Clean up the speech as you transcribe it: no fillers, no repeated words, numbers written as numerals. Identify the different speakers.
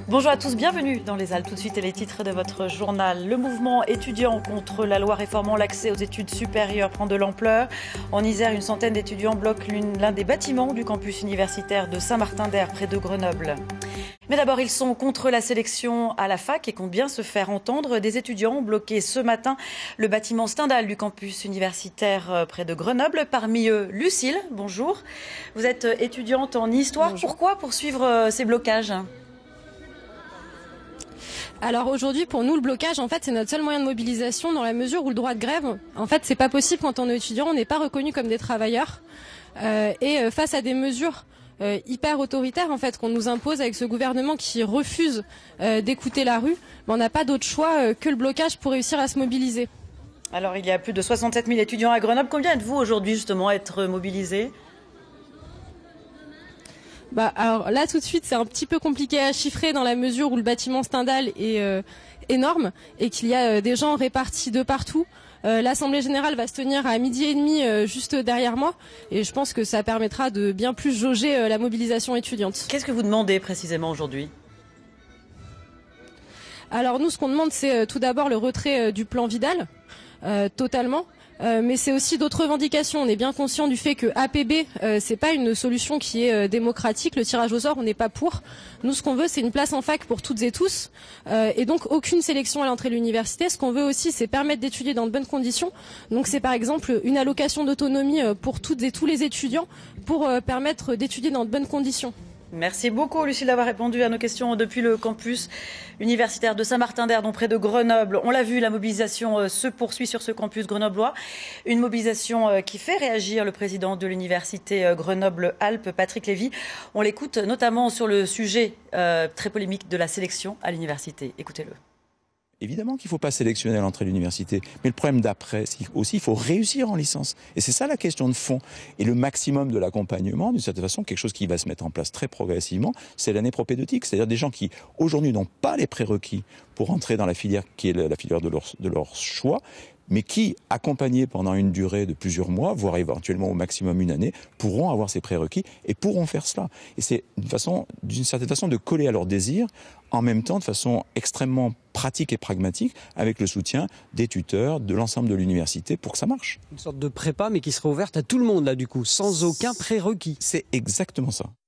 Speaker 1: Bonjour à tous, bienvenue dans les Halles. Tout de suite, les titres de votre journal. Le mouvement étudiant contre la loi réformant l'accès aux études supérieures prend de l'ampleur. En Isère, une centaine d'étudiants bloquent l'un des bâtiments du campus universitaire de Saint-Martin-d'Air, près de Grenoble. Mais d'abord, ils sont contre la sélection à la fac et comptent bien se faire entendre. Des étudiants ont bloqué ce matin le bâtiment Stendhal du campus universitaire près de Grenoble. Parmi eux, Lucille, bonjour. Vous êtes étudiante en histoire.
Speaker 2: Bonjour.
Speaker 1: Pourquoi poursuivre ces blocages ?
Speaker 2: Alors aujourd'hui, pour nous, le blocage, en fait, c'est notre seul moyen de mobilisation dans la mesure où le droit de grève, en fait, c'est pas possible quand on est étudiant, on n'est pas reconnu comme des travailleurs. Et face à des mesures hyper autoritaires, en fait, qu'on nous impose avec ce gouvernement qui refuse d'écouter la rue, on n'a pas d'autre choix que le blocage pour réussir à se mobiliser.
Speaker 1: Alors, il y a plus de 67 000 étudiants à Grenoble. Combien êtes-vous aujourd'hui, justement, à être mobilisés ?
Speaker 2: Alors là, tout de suite, c'est un petit peu compliqué à chiffrer dans la mesure où le bâtiment Stendhal est énorme et qu'il y a des gens répartis de partout. L'Assemblée générale va se tenir à 12h30 juste derrière moi et je pense que ça permettra de bien plus jauger la mobilisation étudiante.
Speaker 1: Qu'est-ce que vous demandez précisément aujourd'hui ?
Speaker 2: Alors nous, ce qu'on demande, c'est tout d'abord le retrait du plan Vidal, totalement. Mais c'est aussi d'autres revendications. On est bien conscient du fait que APB, c'est pas une solution qui est démocratique. Le tirage au sort, on n'est pas pour. Nous, ce qu'on veut, c'est une place en fac pour toutes et tous, et donc aucune sélection à l'entrée de l'université. Ce qu'on veut aussi, c'est permettre d'étudier dans de bonnes conditions. Donc c'est par exemple une allocation d'autonomie pour toutes et tous les étudiants pour permettre d'étudier dans de bonnes conditions.
Speaker 1: Merci beaucoup, Lucille, d'avoir répondu à nos questions depuis le campus universitaire de Saint-Martin-d'Air, donc près de Grenoble. On l'a vu, la mobilisation se poursuit sur ce campus grenoblois. Une mobilisation qui fait réagir le président de l'université Grenoble-Alpes, Patrick Lévy. On l'écoute notamment sur le sujet très polémique de la sélection à l'université. Écoutez-le.
Speaker 3: Évidemment qu'il ne faut pas sélectionner à l'entrée de l'université, mais le problème d'après, c'est aussi il faut réussir en licence. Et c'est ça la question de fond. Et le maximum de l'accompagnement, d'une certaine façon, quelque chose qui va se mettre en place très progressivement, c'est l'année propédeutique. C'est-à-dire des gens qui, aujourd'hui, n'ont pas les prérequis pour entrer dans la filière qui est la filière de leur choix, mais qui, accompagnés pendant une durée de plusieurs mois, voire éventuellement au maximum une année, pourront avoir ces prérequis et pourront faire cela. Et c'est d'une certaine façon, de coller à leurs désirs, en même temps de façon extrêmement pratique et pragmatique, avec le soutien des tuteurs, de l'ensemble de l'université, pour que ça marche.
Speaker 4: Une sorte de prépa, mais qui sera ouverte à tout le monde, là, du coup, sans aucun prérequis.
Speaker 3: C'est exactement ça.